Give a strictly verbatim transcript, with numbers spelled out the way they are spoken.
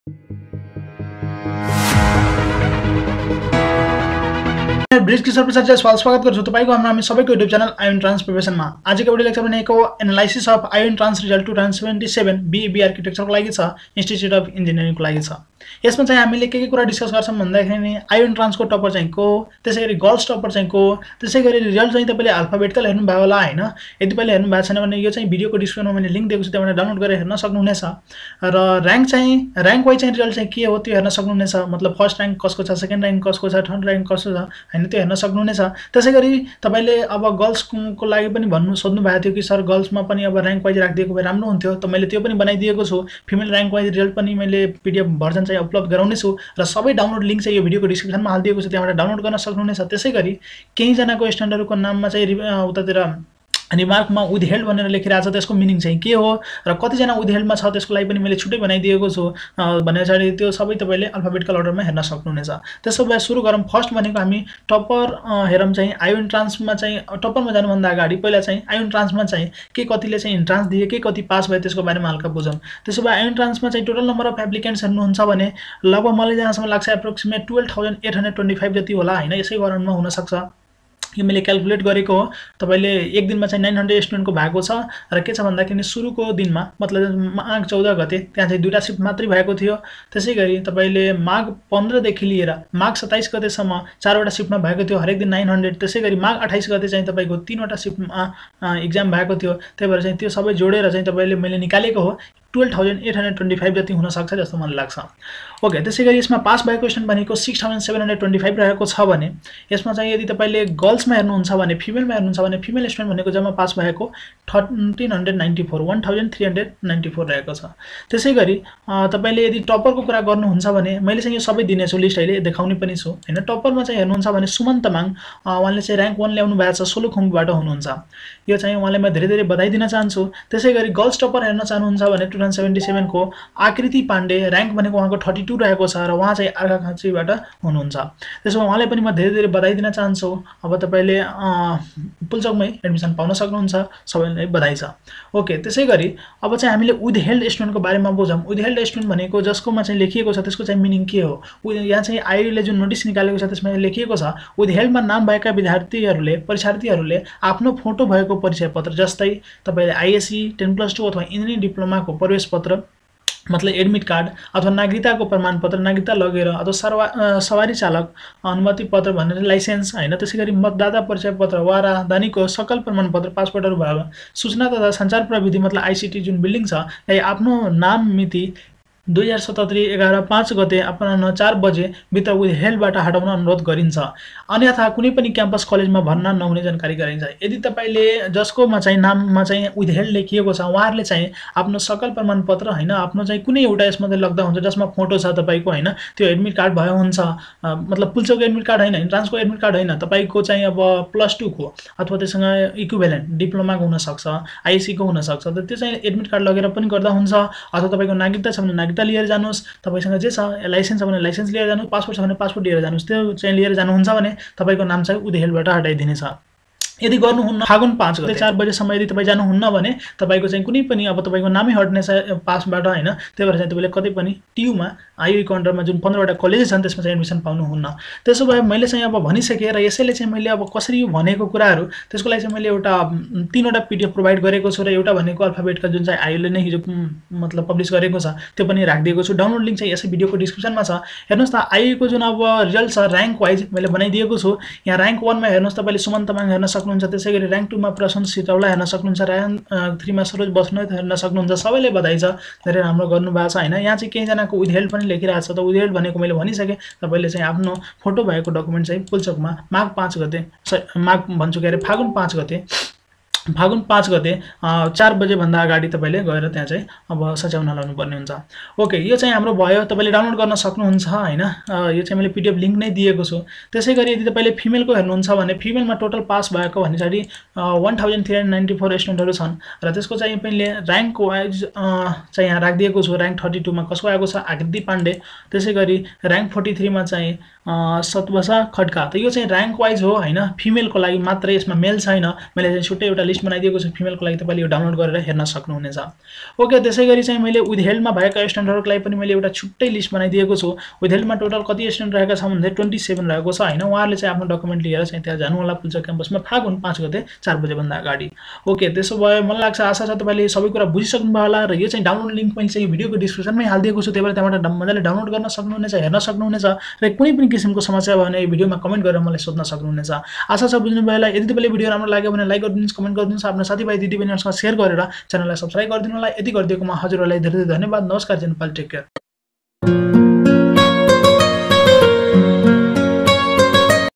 ब्रिजकिशोर प्रसाद जायसवाल स्वागत गर्छु तपाईको हाम्रो हामी सबैको युट्युब च्यानल आइओ एन्ट्रान्स प्रिपरेसनमा। आजको भिडियो लेक्चर भनेको analysis of IO entrance result two thousand seventy seven B B आर्किटेक्चरको लागि छ, इन्स्टिट्युट अफ इन्जिनियरिङको लागि छ। यसमा चाहिँ हामीले के के कुरा डिस्कस गर्छौं भन्दाखेरि नि आइओ एन्ट्रान्सको टपर चाहिँ को, त्यसैगरी गर्ल्स टपर चाहिँ को, त्यसैगरी रिजल्ट चाहिँ तपाईले अल्फाबेटिकल हेर्नु भयो होला हैन। यदि तपाईले हेर्नु भएको छैन भने यो चाहिँ भिडियोको डिस्क्रिप्सनमा मैले लिंक दिएको छु, त्यहाँबाट डाउनलोड गरेर हेर्न सक्नुहुनेछ। र र्याङ्क चाहिँ र्याङ्क वाइज चाहिँ रिजल्ट चाहिँ के हो त्यो हेर्न सक्नुहुनेछ। मतलब फर्स्ट र्याङ्क कसको छ, सेकेन्ड र्याङ्क कसको छ, थर्ड र्याङ्क कसको छ हैन, त्यो हेर्न सक्नुहुनेछ। त्यसैगरी तपाईले अब गर्ल्सको लागि पनि भन्नु सोध्नु भएको थियो कि सर गर्ल्समा पनि अब र्याङ्क वाइज राखिदिएको भए राम्रो हुन्थ्यो, त मैले त्यो पनि बनाइदिएको छु। फिमेल र्याङ्क वाइज रिजल्ट पनि मैले पीडीएफ भर्जन चाहिँ अपलोड गराउने छु र सबै डाउनलोड लिंक चाहिँ यो भिडियोको डिस्क्रिप्सनमा हालिदिएको छु, त्यहाँबाट डाउनलोड गर्न सक्नुहुनेछ। त्यसैगरी केही जनाको स्टुडेन्टहरुको नाममा चाहिँ उतातिर रिमार्कमा विथहेल्ड भनेर लेखिरहेको छ, त्यसको मिनिङ चाहिँ के हो र कतिजना विथहेल्डमा छ त्यसको लागि पनि मैले छुट्टै बनाइदिएको छु भनेपछि त्यो सबै तपाईले अल्फाबेटिकल अर्डरमा हेर्न सक्नुहुनेछ। त्यसो भए सुरु गरौँ। फर्स्ट भनेको हामी टपर हेरौँ चाहिँ आइओ एन्ट्रान्समा चाहिँ टपरमा जानुभन्दा अगाडि पहिला चाहिँ आइओ एन्ट्रान्समा चाहिँ के कतिले चाहिँ एन्ट्रान्स दिए, के कति पास भए त्यसको बारेमा हल्का बुझौँ। त्यसो भए आइओ एन्ट्रान्समा चाहिँ टोटल नम्बर अफ एप्लिकेन्ट्स हेर्नुहुन्छ भने लगभग मलाई जहाँसम्म लाग्छ approximate twelve thousand eight hundred twenty five जति होला हैन, यसै गराउनमा हुन सक्छ। यो मैले क्याल्कुलेट गरेको हो। तपाईले एक दिनमा चाहिँ नौ सय स्टुडेन्टको भएको छ र के छ भन्दाखेरि सुरुको दिनमा मतलब माघ चौध गते त्यहाँ चाहिँ दुईटा शिफ्ट मात्रै भएको थियो। त्यसैगरी तपाईले माघ पन्ध्र देखि लिएर माघ सत्ताइस गतेसम्म चारवटा शिफ्टमा भएको थियो, हरेक दिन नौ सय। त्यसैगरी माघ अट्ठाइस गते चाहिँ तपाईको तीनवटा शिफ्टमा एक्जाम भएको थियो। त्यही भएर चाहिँ त्यो सबै जोडेर चाहिँ तपाईले मैले निकालेको हो twelve thousand eight hundred twenty five जति हुन सक्छ जस्तो मलाई लाग्छ। ओके, त्यसैगरी यसमा पास भएको स्टुडेन्ट भनेको six thousand seven hundred twenty five रहेको छ भने यसमा चाहिँ यदि तपाईले गर्ल्समा हेर्नुहुन्छ भने फिमेलमा हेर्नुहुन्छ भने फिमेल स्टुडेन्ट भनेको जम्मा पास भएको thirteen hundred ninety four one thousand three hundred ninety four रहेको छ। त्यसैगरी तपाईले यदि टपरको कुरा गर्नुहुन्छ भने मैले चाहिँ यो सबै दिनेछु, लिस्ट अहिले देखाउने पनि छु हैन। टपरमा चाहिँ हेर्नुहुन्छ भने सुमन तामाङ उहाँले चाहिँ र्याङ्क वन ल्याउनु भएको छ, सोलुखुम्बुबाट हुनुहुन्छ। यो चाहिँ उहाँलाई म धेरै धेरै बधाई दिन चाहन्छु। त्यसैगरी गर्ल्स टपर हेर्न चाहनुहुन्छ भने टु थाउजन्ड सेभेन्टी सेभेन को आकृति पाण्डे र्याङ्क भनेको उहाँको थर्टी टू रहेको छ र उहाँ चाहिँ अर्घाखाँचीबाट हुनुहुन्छ। त्यसमा उहाँलाई पनि म धेरै धेरै बधाई दिन चाहन्छु। अब तपाईले पुल्चोकमै एडमिसन पाउन सक्नुहुन्छ, सबैलाई बधाई छ। ओके, त्यसैगरी अब चाहिँ हामीले विथहेल्ड स्टुडेन्टको बारेमा बुझौँ। विथहेल्ड स्टुडेन्ट भनेको जसकोमा चाहिँ लेखिएको छ त्यसको चाहिँ मिनिङ के हो। यहाँ चाहिँ आइओले जुन नोटिस निकालेको छ त्यसमा लेखिएको छ विथहेल्डमा नाम भएका विद्यार्थीहरूले परीक्षार्थीहरूले आफ्नो फोटो भएको परिचय पत्र जस्तै तपाईले आइएससी टेन प्लस टू अथवा इन्जिनियरिङ डिप्लोमाको प्रवेश पत्र मतलब एडमिट कार्ड अथवा नागरिकताको प्रमाणपत्र, नागरिकता लगेर अथवा सरवा सवारी चालक अनुमति पत्र भनेर लाइसेन्स हैन, त्यसैगरी मतदाता परिचय पत्र वा राजधानीको सकल प्रमाणपत्र, पासपोर्टहरु भयो, सूचना तथा सञ्चार प्रविधि मतलब आईसीटी जुन बिल्डिङ छ त्यही आफ्नो नाम मिति दुई हजार सतहत्तरी एघार पाँच गते अपराह्न चार बजे भित्र विथहेल्डबाट हटाउन अनुरोध गरिन्छ। अन्यथा कुनै पनि क्याम्पस कलेजमा भर्ना नहुने जानकारी गराइन्छ। यदि तपाईले जसकोमा चाहिँ नाममा चाहिँ विथहेल्ड लेखिएको छ उहाँहरूले चाहिँ आफ्नो सकल प्रमाणपत्र हैन, आफ्नो चाहिँ कुनै एउटा यसमा चाहिँ लाग्दा हुन्छ जसमा फोटो छ तपाईको हैन, त्यो एडमिट कार्ड भयो हुन्छ। मतलब पुल्चोकको एडमिट कार्ड हैन, इन्ट्रान्सको एडमिट कार्ड हैन, तपाईको चाहिँ अब प्लस टू को अथवा त्यससँग इक्विभ्यालेन्ट डिप्लोमाको हुन सक्छ, आईएससी को हुन सक्छ, त त्यो चाहिँ एडमिट कार्ड लगेर पनि गर्दा हुन्छ। अथवा तपाईको नागरिकता छ भने नागरिकता लिएर जानुस्, तपाईसँग जे छ लाइसेन्स छ भने लाइसेन्स लिएर जानुस्, पासपोर्ट छ भने पासपोर्ट लिएर जानुस्, त्यो चाहिँ लिएर जानुहुन्छ भने तपाईको नाम चाहिँ विथहेल्डबाट हटाइदिनेछ। यदि गर्नुहुन्न फागुन पाँच गते चार बजेसम्म यदि तपाईँ जानुहुन्न भने तपाईको चाहिँ कुनै पनि अब तपाईको नामै हट्ने छ पासबाट हैन, त्यही भएर चाहिँ तपाईले कतै पनि टियुमा आइओईको अन्डरमा जुन पन्ध्रवटा कलेज छन् त्यसमा चाहिँ एडमिसन पाउनुहुन्न। त्यसो भए मैले चाहिँ अब भनिसकेँ र यसैले चाहिँ मैले अब कसरी यो भनेको कुराहरू त्यसको लागि चाहिँ मैले एउटा तीनवटा पीडीएफ प्रोभाइड गरेको छु र एउटा भनेको अल्फाबेटिकल जुन चाहिँ आइओले नै हिजो मतलब पब्लिश गरेको छ त्यो पनि राखिदिएको छु। डाउनलोड लिंक चाहिँ यसै भिडियोको डिस्क्रिप्सनमा छ। हेर्नुस् त आइओको जुन अब रिजल्ट छ र्याङ्क वाइज मैले बनाइदिएको छु। यहाँ र्याङ्क वन मा हेर्नुस् तपाईले सुमन तामाङ हेर्न सक्नुहुन्छ, त्यसैगरी र्याङ्क टू मा प्रशान्त सिटौला हेर्न सक्नुहुन्छ, र्याङ्क थ्री मा सरोज बस्नेत हेर्न सक्नुहुन्छ। सबैले बधाई छ, धेरै राम्रो गर्नु भएको छ हैन। यहाँ चाहिँ केही जनाको विथहेल्ड पनि लेखिरहेको छ, त विथहेल्ड भनेको मैले भनिसकेँ। तपाईले चाहिँ आफ्नो फोटो भएको डकुमेन्ट चाहिँ पुल्चोकमा माघ पाँच गते माघ भन्छु के अरे फागुन पाँच गते फागुन पाँच गते चार बजे भन्दा अगाडि तपाईले गएर त्यहाँ चाहिँ अब सच्याउन लाउनु पर्ने हुन्छ। ओके, यो चाहिँ हाम्रो भयो, तपाईले डाउनलोड गर्न सक्नुहुन्छ हैन। यो चाहिँ मैले पीडीएफ लिंक नै दिएको छु। त्यसैगरी यदि तपाईले फिमेलको हेर्नुहुन्छ भने फिमेलमा टोटल पास भएको भनेपछि one thousand three hundred ninety four स्टुडेन्टहरु छन् र त्यसको चाहिँ मैले र्याङ्क वाइज चाहिँ यहाँ राखिदिएको छु। र्याङ्क थर्टी टू मा कसको आएको छ आकृति पाण्डे, त्यसैगरी र्याङ्क फोर्टी थ्री मा चाहिँ सतवसा खड्का। त यो चाहिँ र्याङ्क वाइज हो हैन, फिमेलको लागि मात्रै, यसमा मेल छैन। मैले चाहिँ छुट्टै एउटा लिस्ट बनाइदिएको छु फिमेलको लागि, तपाईले यो डाउनलोड गरेर हेर्न सक्नुहुनेछ। ओके, त्यसैगरी चाहिँ मैले विथहेल्डमा भएका स्टुडेन्टहरुको लागि पनि मैले एउटा छुट्टै लिस्ट बनाइदिएको छु। विथहेल्डमा टोटल कति स्टुडेन्ट रहेका छ भन्दा सत्ताइस रहेको छ हैन। उहाँहरुले चाहिँ आफ्नो डकुमेन्ट लिएर चाहिँ त्यहाँ जानु होला पुल्चोक क्याम्पसमा फागुन पाँच गते चार बजे भन्दा अगाडि। ओके, त्यसो भए मलाई लाग्छ आशा छ तपाईले सबै कुरा बुझिसक्नु भयो होला र यो चाहिँ डाउनलोड लिंक मैले चाहिँ भिडियोको डिस्क्रिप्सनमै हाल्दिएको छु, त्यही भएर त्यहाँबाट मजाले डाउनलोड गर्न सक्नुहुनेछ, हेर्न सक्नुहुनेछ र कुनै पनि किसिमको समस्या भयो भने यो भिडियोमा कमेन्ट गरेर मलाई सोध्न सक्नुहुनेछ। आशा छ बुझ्नु भयो होला। यदि तपाईले भिडियो राम्रो लाग्यो भने लाइक गरिदिनुस्, कमेन्ट गरिदिनुस्, आफ्नो साथीभाइ दिदीबहिनीहरुसँग शेयर गरेर च्यानललाई सब्स्क्राइब गरिदिनु होला। यति गरिदिएकोमा हजुरहरुलाई धेरै धेरै धन्यवाद। नमस्कार, जय नेपाल, टेक केयर।